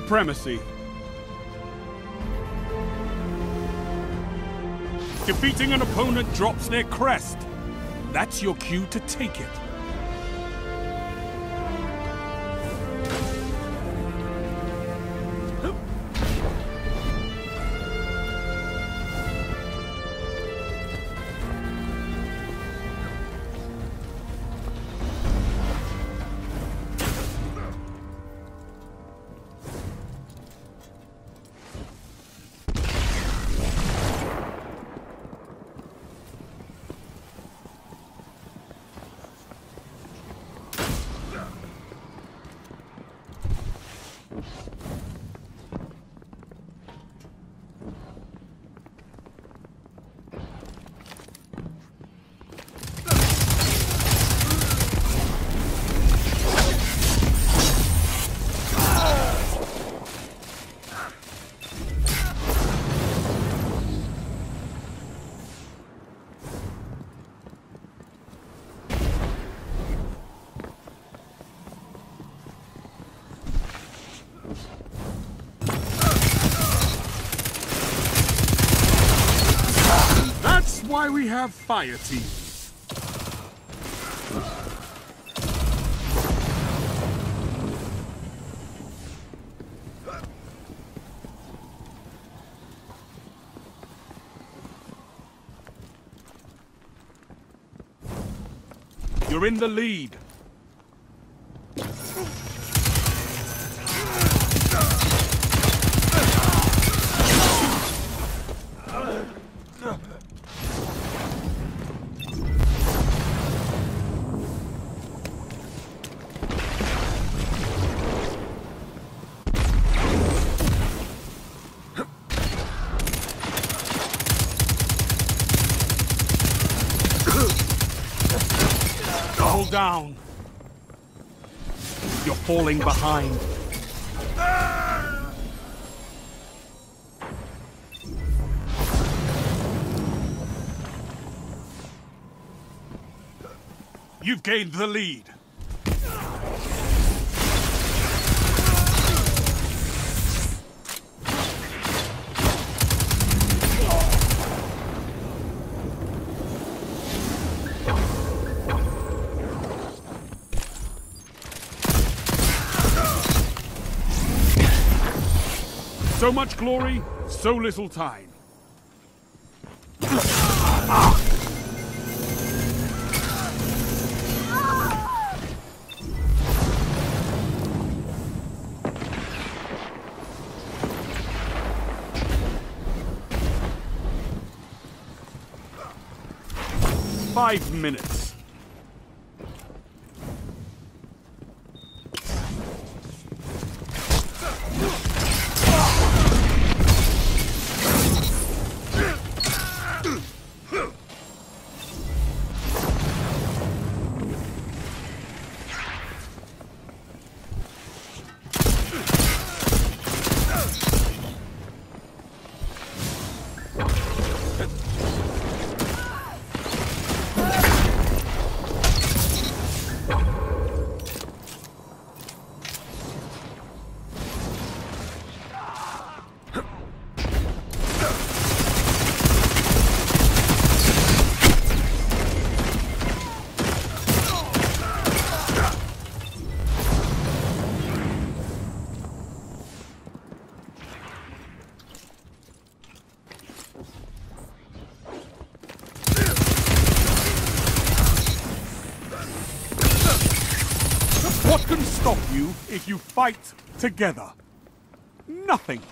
supremacy. Defeating an opponent drops their crest. That's your cue to take it. Why we have fire teams. You're in the lead. Down. You're falling behind. You've gained the lead. So much glory, so little time. Five minutes. What can stop you if you fight together? Nothing.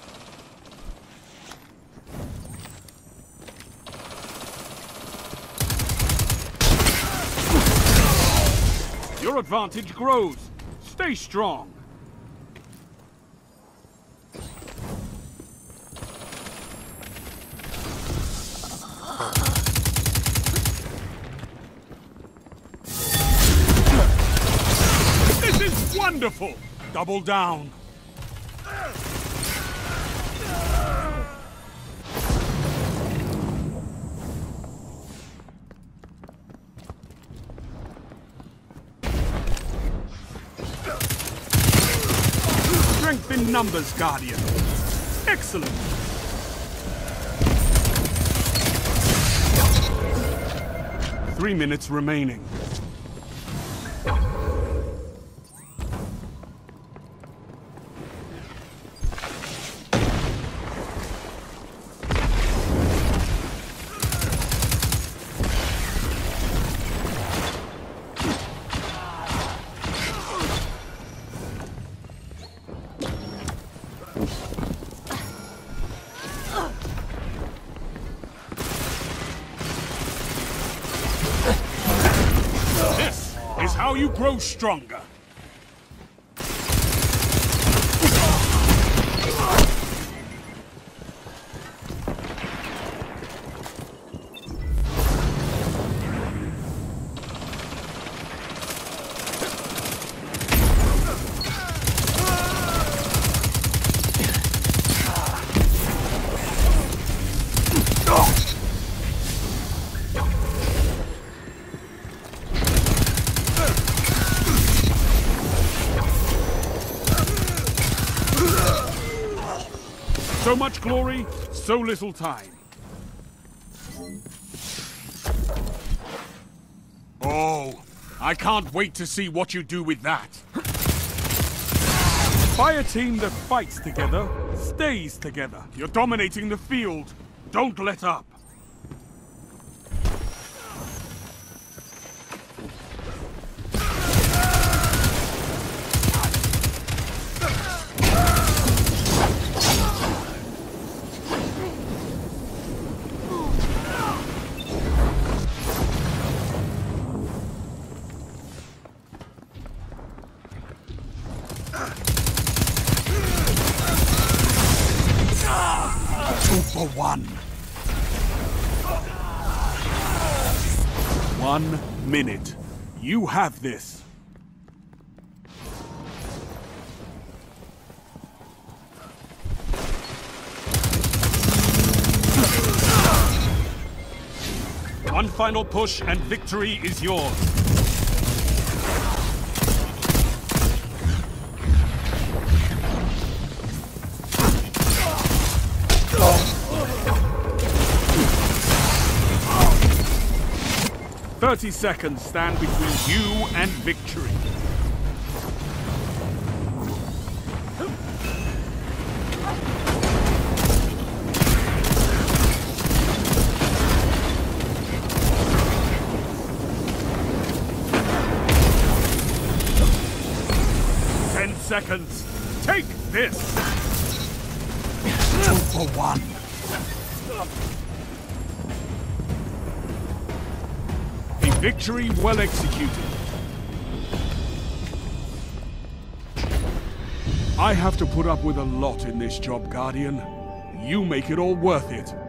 Your advantage grows. Stay strong. This is wonderful! Double down. Strength in numbers, Guardian. Excellent. Three minutes remaining. Is how you grow stronger. So much glory, so little time. Oh, I can't wait to see what you do with that. By a team that fights together, stays together. You're dominating the field. Don't let up. Two for one. 1 minute. You have this. One final push and victory is yours. "30 seconds stand between you and victory." Seconds. Take this! 2 for 1. A victory well executed. I have to put up with a lot in this job, Guardian. You make it all worth it.